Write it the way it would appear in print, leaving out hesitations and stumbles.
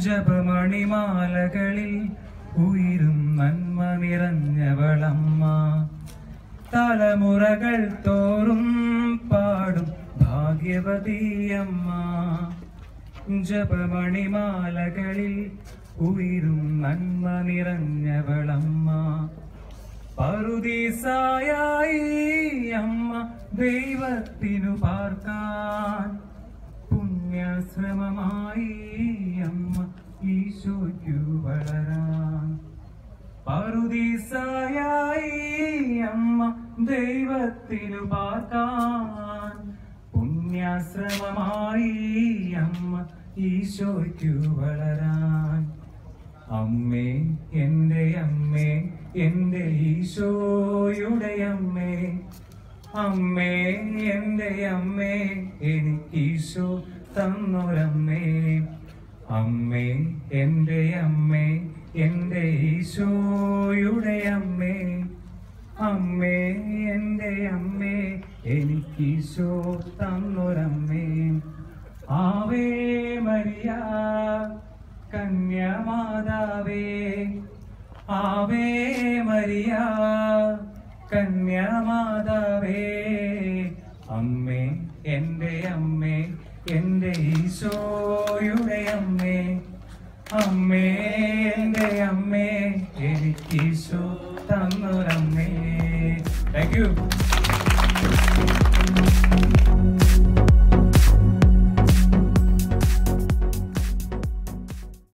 ജപമണിമാലകളിൽ ഉയരും നന്മ നിറഞ്ഞവളമ്മ തലമുറകൾ തോറും പാടും ഭാഗ്യവതിയമ്മ ജപമണിമാലകളിൽ ഉയരും നന്മ നിറഞ്ഞവളമ്മ പറുദീസായായി അമ്മ ദൈവത്തിനു പാർക്കാൻ പുണ്യശ്രമമായി അമ്മ ഈശോയ്ക്കു വളരാൻ പറുദീസായായി അമ്മ ദൈവത്തിനു പാർക്കാൻ പുണ്യശ്രമമായി അമ്മ ഈശോയ്ക്കു വളരാൻ അമ്മേ എൻ്റെ അമ്മേ എൻ്റെ ഈശോയുടെ അമ്മേ അമ്മേ എൻ്റെ അമ്മേ എനിക്കീശോ തന്നൊരമ്മേ അമ്മേ എൻ്റെ അമ്മേ എൻ്റെ ഈശോയുടെ അമ്മേ അമ്മേ എൻ്റെ അമ്മേ എനിക്കീശോ തന്നൊരമ്മേ ആവേ മരിയ കന്യാമാതാവേ ആവേ മരിയ കന്യാമാതാവേ അമ്മേ എൻ്റെ അമ്മേ എൻ്റെ ഈശോയുടെ അമ്മേ അമ്മേ എൻ്റെ അമ്മേ എനിക്കീശോ തന്നൊരമ്മേ. Thank you.